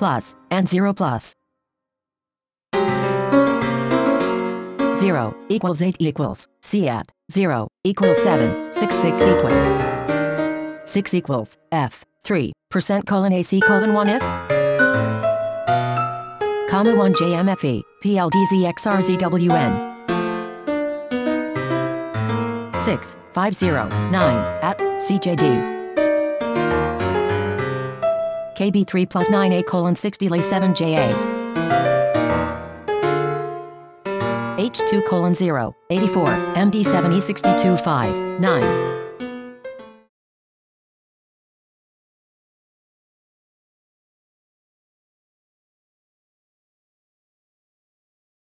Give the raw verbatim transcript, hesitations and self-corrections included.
plus, and zero plus. zero equals eight equals, C at, zero equals seven, six six equals. six equals, F, three, percent colon A C colon one if? Comma one J M F E, P L D Z X R Z W N. six, five zero, nine, at, C J D. K B three plus nine A colon sixty lay seven J A. H two colon zero, eighty-four, M D seven E sixty-two five, nine.